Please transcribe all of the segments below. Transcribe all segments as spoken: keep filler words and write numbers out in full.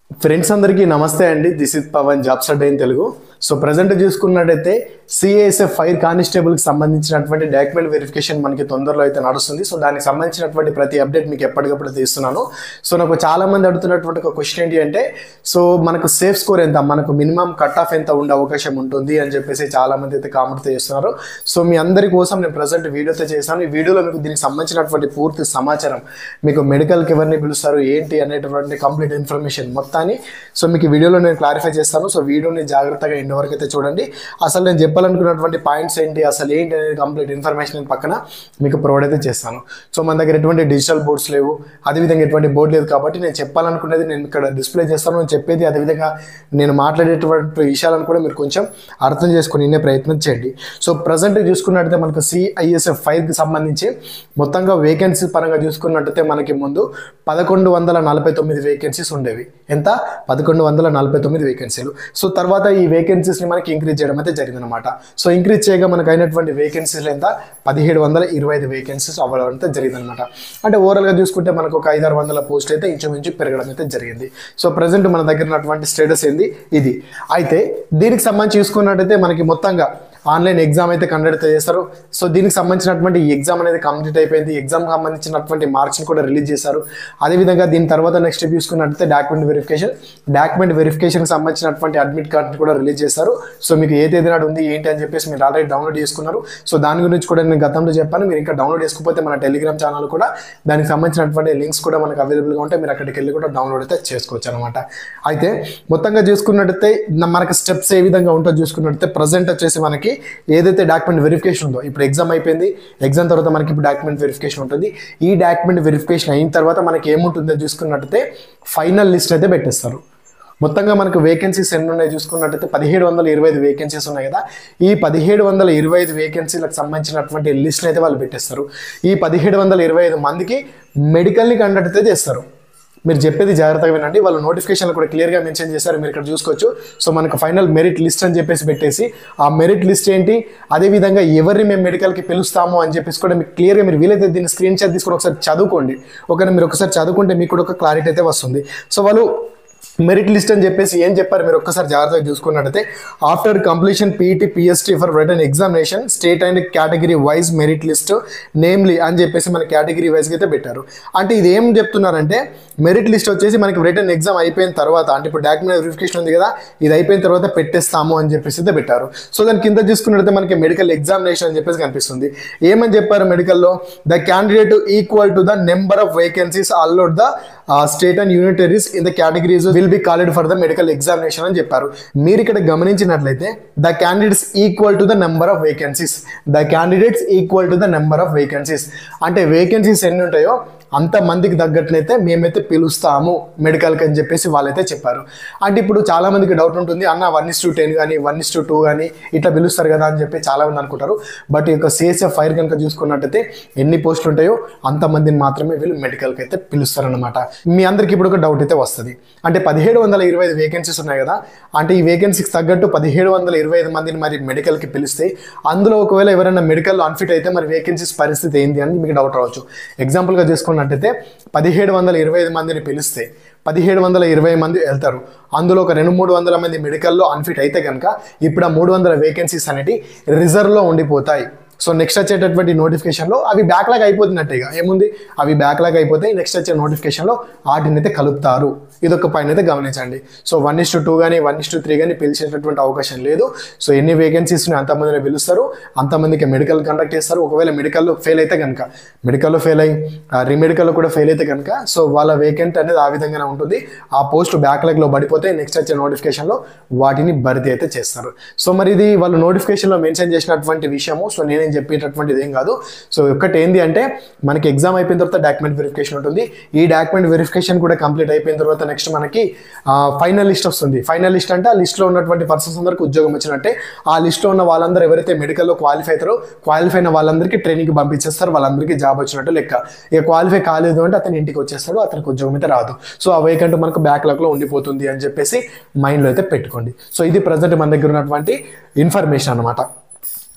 Friends అందరికీ నమస్తే అండి. This is Pavan jobs Adda in Telugu. So present చూసుకున్నట్టయితే సిఏఎస్ఎఫ్ ఫైర్ కానిస్టేబుల్కి సంబంధించినటువంటి డాక్యుమెంట్ వెరిఫికేషన్ మనకి తొందరలో అయితే నడుస్తుంది. సో దానికి సంబంధించినటువంటి ప్రతి అప్డేట్ మీకు ఎప్పటికప్పుడు తీస్తున్నాను. సో నాకు చాలా మంది అడుగుతున్నటువంటి ఒక క్వశ్చన్ ఏంటి అంటే, సో మనకు సేఫ్ స్కోర్ ఎంత, మనకు మినిమం కట్ ఆఫ్ ఎంత ఉండే అవకాశం ఉంటుంది అని చెప్పేసి చాలా మంది అయితే కామెంట్ చేస్తున్నారు. సో మీ అందరి కోసం నేను ప్రజెంట్ వీడియోతో చేశాను. ఈ వీడియోలో మీకు దీనికి సంబంధించినటువంటి పూర్తి సమాచారం, మీకు మెడికల్కి ఎవరిని పిలుస్తారు ఏంటి అనేటువంటి కంప్లీట్ ఇన్ఫర్మేషన్ మొత్తాన్ని సో మీకు ఈ వీడియోలో నేను క్లారిఫై చేస్తాను. సో వీడియోని జాగ్రత్తగా ఎండ్ వరకు అయితే చూడండి. అసలు నేను చెప్పాలనుకున్నటువంటి పాయింట్స్ ఏంటి, అసలు ఏంటి అనేది కంప్లీట్ ఇన్ఫర్మేషన్ నేను పక్కన మీకు ప్రొవైడ్ అయితే చేస్తాను. సో మన దగ్గర ఎటువంటి డిజిటల్ బోర్డ్స్ లేవు, అదేవిధంగా ఎటువంటి బోర్డు లేదు, కాబట్టి నేను చెప్పాలనుకునేది నేను ఇక్కడ డిస్ప్లే చేస్తాను. నేను చెప్పేది అదేవిధంగా నేను మాట్లాడేటువంటి విషయాలను కూడా మీరు కొంచెం అర్థం చేసుకుని వినే ప్రయత్నం చేయండి. సో ప్రజెంట్ చూసుకున్నట్టయితే మనకు సిఐఎస్ఎఫ్ ఫైవ్కి సంబంధించి మొత్తంగా వేకెన్సీ పరంగా చూసుకున్నట్టయితే మనకి ముందు పదకొండు వందల నలభై తొమ్మిది వేకెన్సీస్ ఉండేవి. ఎంత? పదకొండు వందల నలభై తొమ్మిది వేకెన్సీలు. సో తర్వాత ఈ వేకెన్సీస్ని మనకి ఇంక్రీజ్ చేయడం అయితే జరిగిందనమాట. సో ఇంక్రీజ్ చేయగా మనకు అయినటువంటి వేకెన్సీలు ఎంత? పదిహేడు వందల ఇరవై ఐదు వేకెన్సీస్ అవ్వడం అయితే జరిగిందనమాట. అంటే ఓవరాల్గా చూసుకుంటే మనకు ఒక ఐదారు వందల పోస్ట్ అయితే ఇంచుమించు పెరగడం అయితే జరిగింది. సో ప్రజెంట్ మన దగ్గర ఉన్నటువంటి స్టేటస్ ఏంది ఇది. అయితే దీనికి సంబంధించి చూసుకున్నట్టయితే మనకి మొత్తంగా ఆన్లైన్ ఎగ్జామ్ అయితే కండక్ట్ చేస్తారు. సో దీనికి సంబంధించినటువంటి ఈ ఎగ్జామ్ అనేది కంప్లీట్ అయిపోయింది. ఎగ్జామ్కి సంబంధించినటువంటి మార్క్స్ని కూడా రిలీజ్ చేశారు. అదేవిధంగా దీని తర్వాత నెక్స్ట్ చూసుకున్నట్టయితే డాక్యుమెంట్ వెరిఫికేషన్ డాక్యుమెంట్ వెరిఫికేషన్కి సంబంధించినటువంటి అడ్మిట్ కార్డ్ని కూడా రిలీజ్ చేశారు. సో మీకు ఏ తేదీ నాడు ఉంది ఏంటి అని చెప్పేసి మీరు ఆల్రెడీ డౌన్లోడ్ చేసుకున్నారు. సో దాని గురించి కూడా నేను గతంలో చెప్పాను. మీరు ఇంకా డౌన్లోడ్ చేసుకోకపోతే మన టెలిగ్రామ్ ఛానల్ కూడా దానికి సంబంధించినటువంటి లింక్స్ కూడా మనకు అవైలబుల్గా ఉంటాయి. మీరు అక్కడికి వెళ్ళి కూడా డౌన్లోడ్ అయితే చేసుకోవచ్చు అనమాట. అయితే మొత్తంగా చూసుకున్నట్టయితే మనకి స్టెప్స్ ఏ విధంగా ఉంటుందో చూసుకున్నట్టయితే ప్రజెంట్ వచ్చేసి మనకి ఏదైతే డాక్యుమెంట్ వెరిఫికేషన్ ఉందో, ఇప్పుడు ఎగ్జామ్ అయిపోయింది. ఎగ్జామ్ తర్వాత మనకి ఇప్పుడు డాక్యుమెంట్ వెరిఫికేషన్ ఉంటుంది. ఈ డాక్యుమెంట్ వెరిఫికేషన్ అయిన తర్వాత మనకి ఏముంటుందో చూసుకున్నట్టయితే ఫైనల్ లిస్ట్ అయితే పెట్టేస్తారు. మొత్తంగా మనకు వేకెన్సీస్ ఎన్ని ఉన్నాయి చూసుకున్నట్టయితే పదిహేడు వందల ఇరవై ఐదు వేకెన్సీస్ ఉన్నాయి కదా. ఈ పదిహేడు వందల ఇరవై ఐదు వేకెన్సీలకు సంబంధించినటువంటి లిస్ట్ని అయితే వాళ్ళు పెట్టేస్తారు. ఈ పదిహేడు వందల ఇరవై ఐదు మందికి మెడికల్ని కండక్ట్ అయితే చేస్తారు. మీరు చెప్పేది జాగ్రత్తగా వినండి. వాళ్ళు నోటిఫికేషన్లు కూడా క్లియర్గా మెన్షన్ చేశారు, మీరు ఇక్కడ చూసుకోవచ్చు. సో మనకు ఫైనల్ మెరిట్ లిస్ట్ అని చెప్పేసి పెట్టేసి ఆ మెరిట్ లిస్ట్ ఏంటి, అదేవిధంగా ఎవరిని మేము మెడికల్కి పిలుస్తాము అని చెప్పేసి కూడా మీకు క్లియర్గా, మీరు వీలైతే దీన్ని స్క్రీన్ షాట్ తీసుకొని ఒకసారి చదువుకోండి. ఓకేనా? మీరు ఒకసారి చదువుకుంటే మీకు కూడా ఒక క్లారిటీ అయితే వస్తుంది. సో వాళ్ళు మెరిట్ లిస్ట్ అని చెప్పేసి ఏం చెప్పారు మీరు ఒక్కసారి జాగ్రత్తగా చూసుకున్నట్టయితే, after completion PET PST for written examination state and category wise merit list namely అని చెప్పేసి మన కేటగిరీ వైజ్గా అయితే పెట్టారు. అంటే ఇది ఏం చెప్తున్నారంటే, మెరిట్ లిస్ట్ వచ్చేసి మనకి రిటన్ ఎగ్జామ్ అయిపోయిన తర్వాత, అంటే ఇప్పుడు డాక్యుమెంట్ వెరిఫికేషన్ ఉంది కదా, ఇది అయిపోయిన తర్వాత పెట్టేస్తాము అని చెప్పేసి అయితే పెట్టారు. సో దాని కింద చూసుకున్నట్టయితే మనకి మెడికల్ ఎగ్జామినేషన్ అని చెప్పేసి కనిపిస్తుంది. ఏమని చెప్పారు మెడికల్లో? The candidate equal to the number of vacancies allowed the state and unit territories in the categories will be called for the medical examination అని చెప్పారు. మీరు ఇక్కడ గమనించినట్లయితే the candidates equal to the number of vacancies the candidates equal to the number of vacancies అంటే vacancies ఎన్ని ఉంటాయో అంత మందికి తగ్గట్లయితే మేమైతే పిలుస్తాము మెడికల్కి అని చెప్పేసి వాళ్ళైతే చెప్పారు. అంటే ఇప్పుడు చాలా మందికి డౌట్ ఉంటుంది, అన్న వన్ ఇస్ టు టెన్ కానీ వన్ ఇస్ టు టూ కానీ ఇట్లా పిలుస్తారు కదా అని చెప్పి చాలా మంది అనుకుంటారు. బట్ ఈ యొక్క సిఎస్ఎఫ్ ఫైర్ కనుక చూసుకున్నట్టయితే ఎన్ని పోస్టులు ఉంటాయో అంతమందిని మాత్రమే వీళ్ళు మెడికల్కి అయితే పిలుస్తారనమాట. మీ అందరికి ఇప్పుడు ఒక డౌట్ అయితే వస్తుంది, అంటే పదిహేడు వందల ఇరవై ఐదు వేకెన్సీస్ ఉన్నాయి కదా, అంటే ఈ వేకెన్సీకి తగ్గట్టు పదిహేడు వందల ఇరవై ఐదు మందిని మరి మెడికల్కి పిలిస్తే అందులో ఒకవేళ ఎవరైనా మెడికల్ అన్ఫిట్ అయితే మరి వేకెన్సీస్ పరిస్థితి ఏంటి అని మీకు డౌట్ రావచ్చు. ఎగ్జాంపుల్గా చేసుకున్న అంటే పదిహేడు వందల ఇరవై ఐదు మందిని పిలిస్తే పదిహేడు వందల ఇరవై మంది వెళ్తారు. అందులో ఒక రెండు మూడు వందల మంది మెడికల్లో అన్ఫిట్ అయితే కనుక ఇప్పుడు ఆ మూడు వందల వేకెన్సీస్ అనేవి రిజర్వ్లో ఉండిపోతాయి. సో నెక్స్ట్ వచ్చేటటువంటి నోటిఫికేషన్లో అవి బ్యాక్లాగ్ అయిపోతున్నట్టే, ఇక ఏముంది, అవి బ్యాక్లాగ్ అయిపోతే నెక్స్ట్ వచ్చే నోటిఫికేషన్లో వాటిని అయితే కలుపుతారు. ఇదొక పైన అయితే గమనించండి. So one is to two కానీ వన్ ఇస్ టు త్రీ కానీ పిలిచేటటువంటి అవకాశం లేదు. సో ఎన్ని వేకెన్సీస్ని అంతమందిని పిలుస్తారు, అంతమందికి మెడికల్ కండక్ట్ చేస్తారు. ఒకవేళ మెడికల్లో ఫెయిల్ అయితే కనుక, మెడికల్లో ఫెయిల్ అయ్యి రీమెడికల్లో కూడా ఫెయిల్ అయితే కనుక సో వాళ్ళ వేకెంట్ అనేది ఆ విధంగానే ఉంటుంది. ఆ పోస్ట్ బ్యాక్లాగ్లో పడిపోతే నెక్స్ట్ వచ్చే నోటిఫికేషన్లో వాటిని భర్తీ అయితే చేస్తారు. సో మరి ఇది వాళ్ళు నోటిఫికేషన్లో మెన్షన్ చేసినటువంటి విషయము. సో నేను చెప్పేటటువంటిది ఏం కాదు. సో ఒకటి ఏంటి అంటే, మనకి ఎగ్జామ్ అయిపోయిన తర్వాత డాక్యుమెంట్ వెరిఫికేషన్ ఉంటుంది. ఈ డాక్యుమెంట్ వెరిఫికేషన్ కూడా కంప్లీట్ అయిపోయిన తర్వాత నెక్స్ట్ మనకి ఫైనల్ లిస్ట్ వస్తుంది. ఫైనల్ లిస్ట్ అంటే ఆ లిస్ట్లో ఉన్నటువంటి పర్సన్స్ అందరికి ఉద్యోగం వచ్చినట్టే. ఆ లిస్ట్లో ఉన్న వాళ్ళందరూ ఎవరైతే మెడికల్లో క్వాలిఫై అవుతారో క్వాలిఫై అయిన వాళ్ళందరికీ ట్రైనింగ్ పంపించేస్తారు, వాళ్ళందరికీ జాబ్ వచ్చినట్టు లెక్క. ఇక క్వాలిఫై కాలేదు అంటే అతను ఇంటికి వచ్చేస్తాడు, అతనికి ఉద్యోగం అయితే రాదు. సో ఆ వేకెంట్ మనకు బ్యాక్లాగ్లో ఉండిపోతుంది అని చెప్పేసి మైండ్లో అయితే పెట్టుకోండి. సో ఇది ప్రజెంట్ మన దగ్గర ఉన్నటువంటి ఇన్ఫర్మేషన్ అనమాట.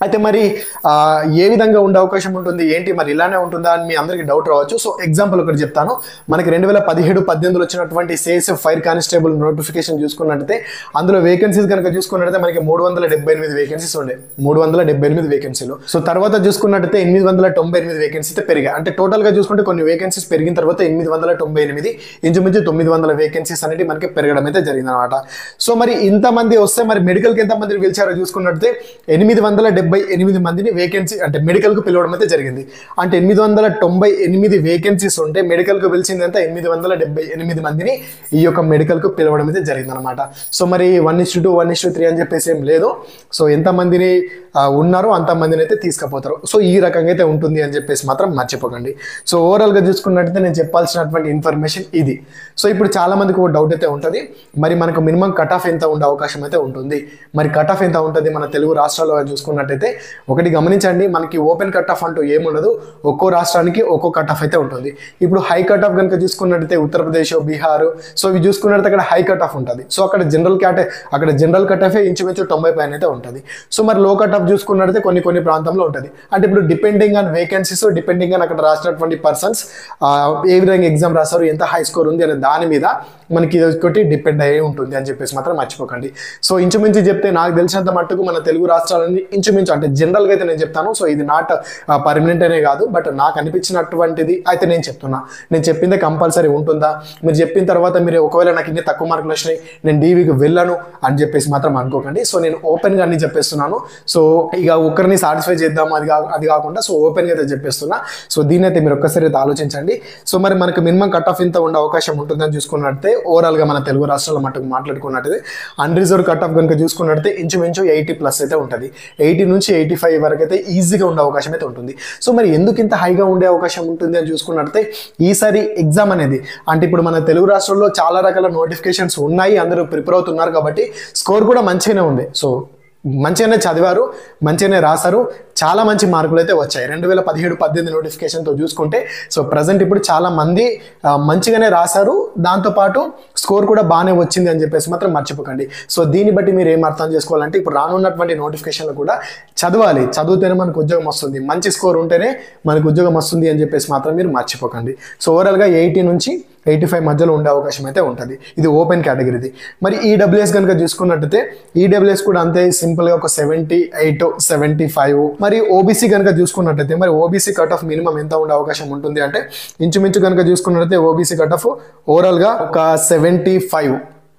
అయితే మరి ఆ, ఏ విధంగా ఉండే అవకాశం ఉంటుంది ఏంటి మరి ఇలానే ఉంటుందా అని మీ అందరికీ డౌట్ రావచ్చు. సో ఎగ్జాంపుల్ ఒకటి చెప్తాను. మనకి రెండు వేల పదిహేడు పద్దెనిమిదిలో వచ్చినటువంటి సిఎస్ఎఫ్ ఫైర్ కానిస్టేబుల్ నోటిఫికేషన్ చూసుకున్నట్టయితే అందులో వేకెన్సీస్ కనుక చూసుకున్నట్టయితే మనకి మూడు వందల డెబ్బై ఎనిమిది వేకెన్సీస్ ఉండే మూడు వందల డెబ్బై ఎనిమిది వేకెన్సీలు. సో తర్వాత చూసుకున్నట్టయితే ఎనిమిది వందల తొంభై ఎనిమిది వేకెన్సీ అయితే పెరిగాయి. అంటే టోటల్ గా చూసుకుంటే కొన్ని వేకెన్సీస్ పెరిగిన తర్వాత ఎనిమిది వందల తొంభై ఎనిమిది ఇంచుమించు తొమ్మిది వందల వేకెన్సీస్ అనేది మనకి పెరగడం అయితే జరిగింది అనమాట. సో మరి ఇంతమంది వస్తే మరి మెడికల్కి ఎంత మంది పిలిచారో చూసుకున్నట్టయితే ఎనిమిది వందల డెబ్బై ఎనిమిది మందిని వేకెన్సీ అంటే మెడికల్ కు పిలవడం అయితే జరిగింది. అంటే ఎనిమిది వందల తొంభై ఎనిమిది వేకెన్సీస్ ఉంటే మెడికల్ కు పిలిచింది అంతా ఎనిమిది వందల డెబ్బై ఎనిమిది మందిని ఈ యొక్క మెడికల్ కు పిలవడం అయితే జరిగింది అనమాట. సో మరి one is two one is three అని చెప్పేసి ఏం లేదు. సో ఎంత మందిని ఉన్నారో అంత మందిని అయితే తీసుకుపోతారు. సో ఈ రకంగా అయితే ఉంటుంది అని చెప్పేసి మాత్రం మర్చిపోకండి. సో ఓవరాల్ గా చూసుకున్నట్టయితే నేను చెప్పాల్సినటువంటి ఇన్ఫర్మేషన్ ఇది. సో ఇప్పుడు చాలా మందికి ఒక డౌట్ అయితే ఉంటుంది, మరి మనకు మినిమం కట్ ఆఫ్ ఎంత ఉండే అవకాశం అయితే ఉంటుంది. మరి కట్ ఆఫ్ ఎంత ఉంటుంది మన తెలుగు రాష్ట్రాల్లో చూసుకున్నట్టయితే ఒకటి గమనించండి, మనకి ఓపెన్ కట్ ఆఫ్ అంటూ ఏముండదు. ఒక్కో రాష్ట్రానికి ఒక్కో కట్ ఆఫ్ అయితే ఉంటుంది. ఇప్పుడు హై కట్ ఆఫ్ కనుక చూసుకున్నట్టయితే ఉత్తరప్రదేశ్, బీహార్, సో ఇవి చూసుకున్నట్టయితే అక్కడ హై కట్ ఆఫ్ ఉంటుంది. సో అక్కడ జనరల్ క్యాట్ అక్కడ జనరల్ కట్ ఆఫ్ ఇంచుమించు తొంభై పైన అయితే ఉంటుంది. సో మరి లో కట్ ఆఫ్ చూసుకున్నట్టయితే కొన్ని కొన్ని ప్రాంతంలో ఉంటుంది. అంటే ఇప్పుడు depending on vacancies, depending on అక్కడ రాసినటువంటి పర్సన్స్ ఏ విధంగా ఎగ్జామ్ రాస్తారు, ఎంత హై స్కోర్ ఉంది అనే దాని మీద మనకి ఇది ఒకటి డిపెండ్ అయ్యి ఉంటుంది అని చెప్పేసి మాత్రం మర్చిపోకండి. సో ఇంచుమించు చెప్తే నాకు తెలిసినంత మట్టుకు మన తెలుగు రాష్ట్రాలని ఇంచుమించు అంటే జనరల్గా అయితే నేను చెప్తాను. సో ఇది నాట్ పర్మనెంట్ అనే కాదు, బట్ నాకు అనిపించినటువంటిది అయితే నేను చెప్తున్నా. నేను చెప్పిందే కంపల్సరీ ఉంటుందా, మీరు చెప్పిన తర్వాత మీరు ఒకవేళ నాకు ఇన్ని తక్కువ మార్కులు వచ్చినాయి నేను డీవీకి వెళ్ళను అని చెప్పేసి మాత్రం అనుకోకండి. సో నేను ఓపెన్గా అన్ని చెప్పేస్తున్నాను. సో ఇక ఒకరిని సాటిస్ఫై చేద్దాము అది కా అది కాకుండా సో ఓపెన్గా అయితే చెప్పేస్తున్నా. సో దీని అయితే మీరు ఒక్కసారి అయితే ఆలోచించండి. సో మరి మనకు మినిమం కట్ ఆఫ్ ఇంత ఉండే అవకాశం ఉంటుందని చూసుకున్నట్టే ఓవరాల్గా మన తెలుగు రాష్ట్రాల మట్టుకు మాట్లాడుకున్నట్టయితే అన్రిజర్వ్ కట్ ఆఫ్ కనుక చూసుకున్నట్టయితే ఇంచుమించు ఎయిటీ ప్లస్ అయితే ఉంటుంది. ఎయిటీ నుంచి ఎయిటీ ఫైవ్ వరకు అయితే ఈజీగా ఉండే అవకాశం అయితే ఉంటుంది. సో మరి ఎందుకు ఇంత హైగా ఉండే అవకాశం ఉంటుంది అని చూసుకున్నట్టయితే ఈసారి ఎగ్జామ్ అనేది అంటే ఇప్పుడు మన తెలుగు రాష్ట్రాల్లో చాలా రకాల నోటిఫికేషన్స్ ఉన్నాయి, అందరూ ప్రిపేర్ అవుతున్నారు కాబట్టి స్కోర్ కూడా మంచిగానే ఉంది. సో మంచిగానే చదివారు, మంచిగానే రాశారు, చాలా మంచి మార్కులు అయితే వచ్చాయి. రెండు వేల పదిహేడు పద్దెనిమిది నోటిఫికేషన్తో చూసుకుంటే సో ప్రజెంట్ ఇప్పుడు చాలా మంది మంచిగానే రాశారు, దాంతోపాటు స్కోర్ కూడా బాగానే వచ్చింది అని చెప్పేసి మాత్రం మర్చిపోకండి. సో దీన్ని బట్టి మీరు ఏం అర్థం చేసుకోవాలంటే ఇప్పుడు రానున్నటువంటి నోటిఫికేషన్లు కూడా చదవాలి, చదివితేనే మనకు ఉద్యోగం వస్తుంది, మంచి స్కోర్ ఉంటేనే మనకు ఉద్యోగం వస్తుంది అని చెప్పేసి మాత్రం మీరు మర్చిపోకండి. సో ఓవరాల్గా ఎయిటీ నుంచి ఎయిటీ ఫైవ్ మధ్యలో ఉండే అవకాశం అయితే ఉంటుంది. ఇది ఓపెన్ కేటగిరీది. మరి ఈడబ్ల్యూఎస్ కనుక చూసుకున్నట్టయితే ఈడబ్ల్యూఎస్ కూడా అంతే సింపుల్గా ఒక సెవెంటీ ఎయిట్ సెవెంటీ ఫైవ్. మరి ఓబీసీ కనుక చూసుకున్నట్టయితే మరి ఓబీసీ కట్ ఆఫ్ మినిమం ఎంత ఉండే అవకాశం ఉంటుంది అంటే ఇంచుమించు కనుక చూసుకున్నట్టయితే ఓబీసీ కట్ ఆఫ్ ఓవరాల్గా ఒక సెవెంటీ ఫైవ్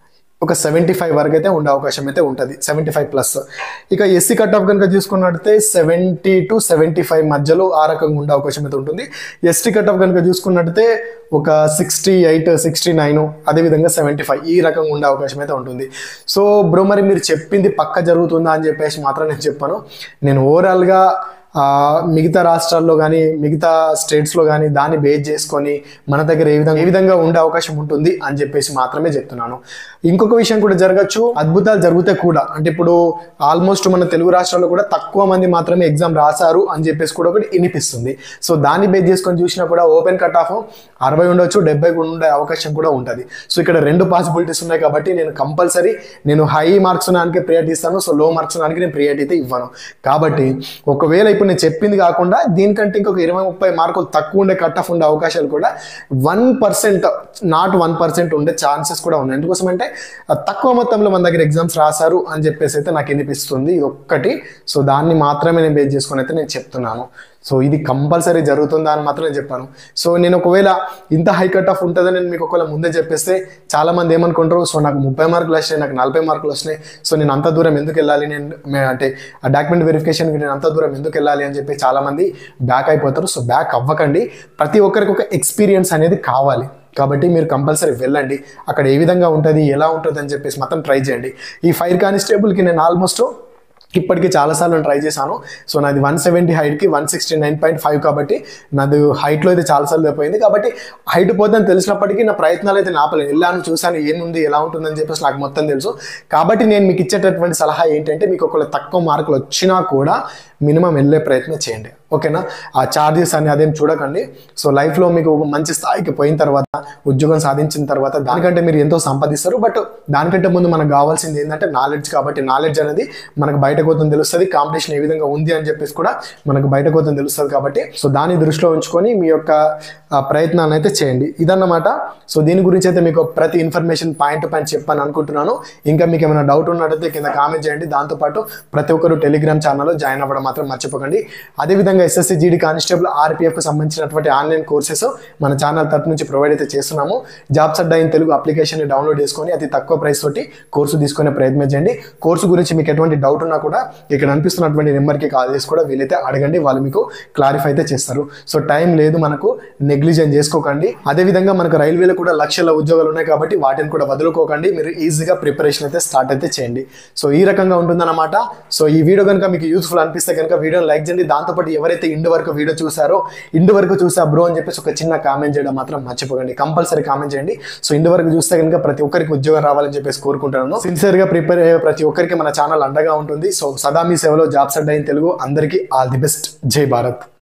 ఒక సెవెంటీ ఫైవ్ వరకు అయితే ఉండే అవకాశం అయితే ఉంటుంది, సెవెంటీ ఫైవ్ ప్లస్. ఇక ఎస్సీ కట్ ఆఫ్ కనుక చూసుకున్నట్టయితే సెవెంటీ టు సెవెంటీ ఫైవ్ మధ్యలో ఆ రకంగా ఉండే అవకాశం అయితే ఉంటుంది. ఎస్టీ కట్ ఆఫ్ కనుక చూసుకున్నట్టయితే ఒక సిక్స్టీ ఎయిట్ సిక్స్టీ నైన్ అదేవిధంగా సెవెంటీ ఫైవ్ ఈ రకంగా ఉండే అవకాశం అయితే ఉంటుంది. సో బ్రో మరి మీరు చెప్పింది పక్క జరుగుతుందా అని చెప్పేసి మాత్రం నేను చెప్పాను. నేను ఓవరాల్గా మిగతా రాష్ట్రాల్లో కానీ మిగతా స్టేట్స్లో కానీ దాన్ని బేస్ చేసుకొని మన దగ్గర ఏ విధంగా ఏ విధంగా ఉండే అవకాశం ఉంటుంది అని చెప్పేసి మాత్రమే చెప్తున్నాను. ఇంకొక విషయం కూడా జరగచ్చు, అద్భుతాలు జరుగుతాయి కూడా. అంటే ఇప్పుడు ఆల్మోస్ట్ మన తెలుగు రాష్ట్రాల్లో కూడా తక్కువ మంది మాత్రమే ఎగ్జామ్ రాశారు అని చెప్పేసి కూడా ఒకటి వినిపిస్తుంది. సో దాన్ని బేస్ చేసుకొని చూసినా కూడా ఓపెన్ కట్ ఆఫ్ అరవై ఉండొచ్చు, డెబ్బై ఉండే అవకాశం కూడా ఉంటుంది. సో ఇక్కడ రెండు పాసిబిలిటీస్ ఉన్నాయి కాబట్టి నేను కంపల్సరీ నేను హై మార్క్స్ దానికి ప్రియారిటీ ఇస్తాను. సో లో మార్క్స్ దానికి నేను ప్రియారిటీ అయితే ఇవ్వను. కాబట్టి ఒకవేళ ఇప్పుడు నేను చెప్పింది కాకుండా దీనికంటే ఇంకొక ఇరవై ముప్పై మార్కులు తక్కువ ఉండే కట్ ఆఫ్ ఉండే అవకాశాలు కూడా one percent not one percent ఉండే ఛాన్సెస్ కూడా ఉన్నాయి. ఎందుకోసం అంటే తక్కువ మొత్తంలో మన దగ్గర ఎగ్జామ్స్ రాశారు అని చెప్పేసి అయితే నాకు అనిపిస్తుంది ఇది ఒక్కటి. సో దాన్ని మాత్రమే నేను బేస్ చేసుకొని అయితే నేను చెప్తున్నాను. సో ఇది కంపల్సరీ జరుగుతుందా అని మాత్రం నేను చెప్పాను. సో నేను ఒకవేళ ఇంత హై కట్ ఆఫ్ ఉంటుందని నేను మీకు ఒకవేళ ముందే చెప్పేస్తే చాలా మంది ఏమనుకుంటారు, సో నాకు ముప్పై మార్కులు వచ్చినాయి, నాకు నలభై మార్కులు వచ్చినాయి, సో నేను అంత దూరం ఎందుకు వెళ్ళాలి, నేను అంటే ఆ డాక్యుమెంట్ వెరిఫికేషన్కి నేను అంత దూరం ఎందుకు వెళ్ళాలి అని చెప్పి చాలా మంది బ్యాక్ అయిపోతారు. సో బ్యాక్ అవ్వకండి, ప్రతి ఒక్కరికి ఒక ఎక్స్పీరియన్స్ అనేది కావాలి కాబట్టి మీరు కంపల్సరీ వెళ్ళండి. అక్కడ ఏ విధంగా ఉంటుంది ఎలా ఉంటుంది అని చెప్పేసి మాత్రం ట్రై చేయండి. ఈ ఫైర్ కానిస్టేబుల్కి నేను ఆల్మోస్ట్ ఇప్పటికీ చాలాసార్లు ట్రై చేశాను. సో నాది వన్ సెవెంటీ హైట్కి one sixty nine point five కాబట్టి నాది హైట్లో అయితే చాలాసార్లు అయిపోయింది. కాబట్టి హైట్ పోతుందని తెలిసినప్పటికీ నా ప్రయత్నాలు అయితే నాపలేదు. వెళ్ళాను, చూశాను ఏముంది ఎలా ఉంటుందని చెప్పేసి నాకు మొత్తం తెలుసు. కాబట్టి నేను మీకు ఇచ్చేటటువంటి సలహా ఏంటంటే మీకు ఒకవేళ తక్కువ మార్కులు వచ్చినా కూడా మినిమం వెళ్ళే ప్రయత్నం చేయండి. ఓకేనా? ఆ ఛార్జెస్ అని అదేం చూడకండి. సో లైఫ్లో మీకు మంచి స్థాయికి పోయిన తర్వాత, ఉద్యోగం సాధించిన తర్వాత దానికంటే మీరు ఎంతో సంపాదిస్తారు. బట్ దానికంటే ముందు మనకు కావాల్సింది ఏంటంటే నాలెడ్జ్. కాబట్టి నాలెడ్జ్ అనేది మనకు బయట కోతం తెలుస్తుంది, కాంపిటీషన్ ఏ విధంగా ఉంది అని చెప్పేసి కూడా మనకు బయట కోతం తెలుస్తుంది. కాబట్టి సో దాన్ని దృష్టిలో ఉంచుకొని మీ యొక్క ప్రయత్నాలను అయితే చేయండి. ఇదన్నమాట. సో దీని గురించి అయితే మీకు ప్రతి ఇన్ఫర్మేషన్ పాయింట్ పాయింట్ చెప్పాను అనుకుంటున్నాను. ఇంకా మీకు ఏమైనా డౌట్ ఉన్నట్టయితే కింద కామెంట్ చేయండి. దాంతోపాటు ప్రతి ఒక్కరు టెలిగ్రామ్ ఛానల్లో జాయిన్ అవ్వడం మాత్రం మర్చిపోకండి. అదేవిధంగా ఎస్ఎస్సి జీడీ కానిస్టేబుల్ ఆర్పిఎఫ్కి సంబంధించినటువంటి ఆన్లైన్ కోర్సెస్ మన ఛానల్ తరపు నుంచి ప్రొవైడ్ అయితే చేస్తున్నాము. జాబ్స్ అడ్డా ఇన్ తెలుగు అప్లికేషన్ని డౌన్లోడ్ చేసుకొని అతి తక్కువ ప్రైస్ తోటి కోర్సు తీసుకునే ప్రయత్నం చేయండి. కోర్సు గురించి మీకు ఎటువంటి డౌట్ ఉన్నా కూడా ఇక్కడ అనిపిస్తున్నటువంటి నెంబర్కి కాల్ చేసి కూడా వీలైతే అడగండి, వాళ్ళు మీకు క్లారిఫై అయితే చేస్తారు. సో టైం లేదు మనకు, నెగ్లిజెన్స్ చేసుకోకండి. అదేవిధంగా మనకు రైల్వేలో కూడా లక్షల ఉద్యోగాలు ఉన్నాయి కాబట్టి వాటిని కూడా వదులుకోకండి. మీరు ఈజీగా ప్రిపరేషన్ అయితే స్టార్ట్ అయితే చేయండి. సో ఈ రకంగా ఉంటుందన్నమాట. సో ఈ వీడియో కనుక మీకు యూస్ఫుల్ అనిపిస్తే కనుక వీడియోని లైక్ చేయండి. దాంతోపాటు ఎవరైతే ఇండు వరకు వీడియో చూసారో ఇండు వరకు చూసా బ్రో అని చెప్పేసి ఒక చిన్న కామెంట్ చేయడం మాత్రం మర్చిపోకండి. కంపల్సరీ కామెంట్ చేయండి. సో ఇండు వరకు చూస్తే కనుక ప్రతి ఒక్కరికి ఉద్యోగం రావాలని చెప్పేసి కోరుకుంటున్నాను. సిన్సియర్గా ప్రిపేర్ అయ్యే ప్రతి ఒక్కరికి మన ఛానల్ అండగా ఉంటుంది. సో సదా మీ సేవలో జాబ్స్ అడ్డా ఇన్ తెలుగు. అందరికీ ఆల్ ది బెస్ట్. జై భారత్.